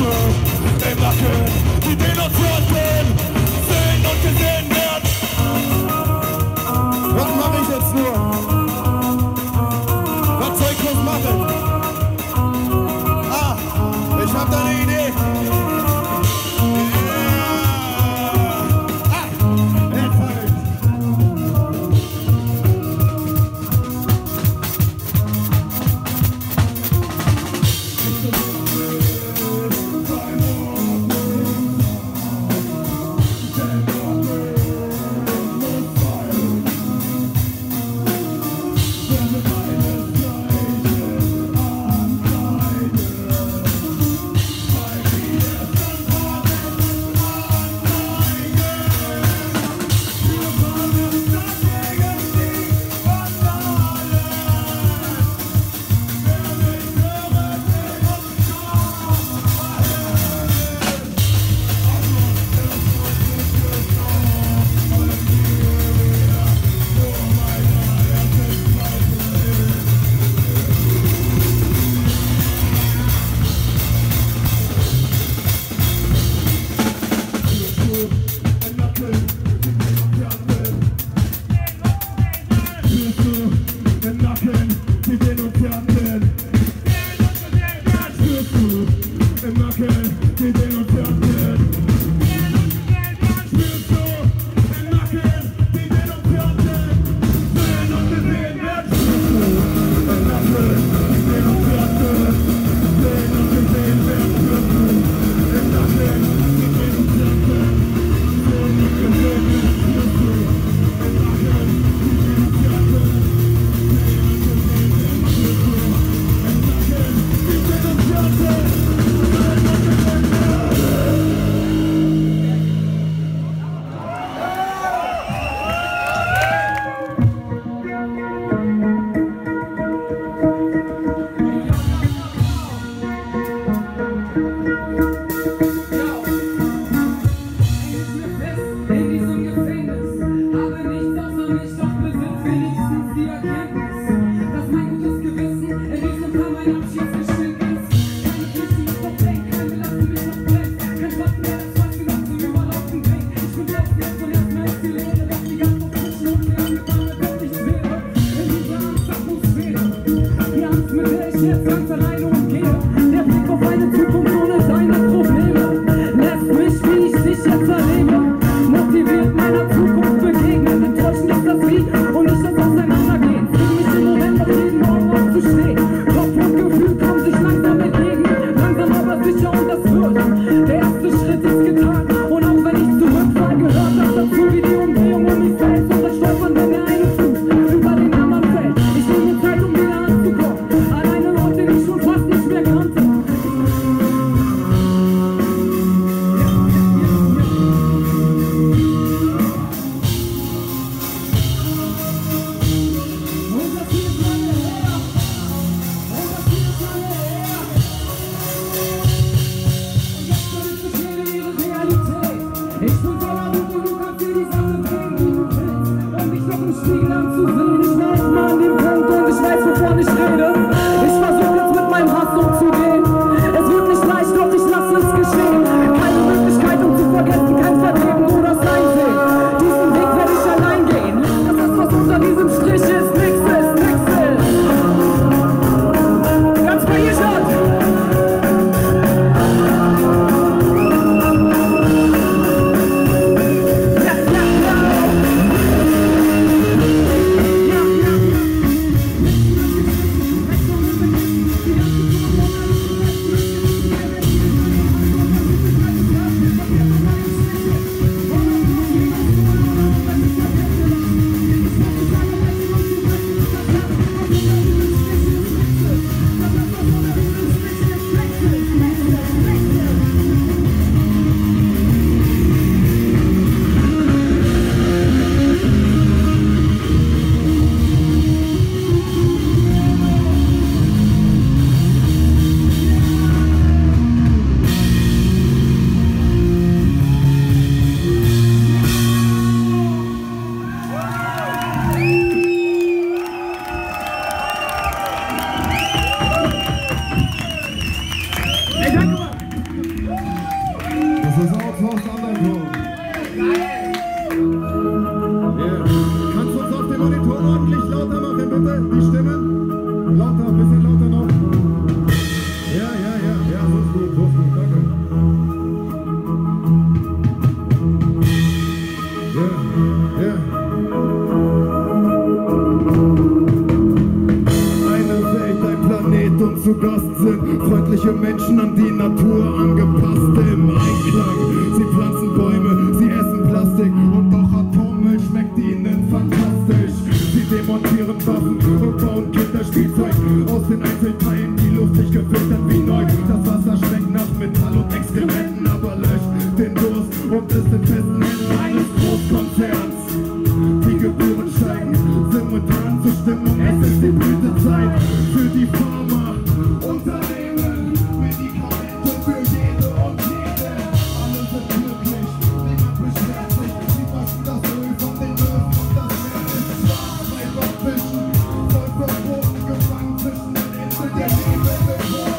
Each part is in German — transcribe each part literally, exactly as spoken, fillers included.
im Nacken, die Denunzianten sehen und gesehen werden. Was mache ich jetzt nur? Was soll ich groß machen? Ah, ich hab da eine Idee. Alleine Leute, die ich schon fast nicht mehr kannte. sind freundliche Menschen an die Natur angepasst im Einklang. Sie pflanzen Bäume, sie essen Plastik und auch Atommüll schmeckt ihnen fantastisch. Sie demontieren Waffen und bauen Kinderspielzeug aus den Einzelteilen, die luftig gefiltert wie neu. Das Wasser schmeckt nach Metall und Exkrementen, aber löscht den Durst und ist in festen Händen eines Großkonzerns. Die Gebühren steigen simultan zur Stimmung, es ist die Blütezeit für die Pharma. Unternehmen, Medikamente für jede und jede. Alle sind glücklich, niemand beschwert sich. Sie waschen das Öl von den Möwen und das Meer ist schwarz. Bei Rockfischen soll verboten, gefangen zwischen den Inseln der Liebe geboren.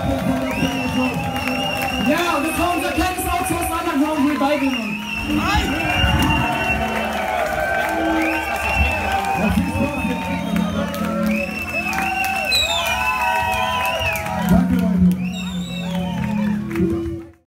Ja, und jetzt haben wir unser kleines Outsource Underground Revival.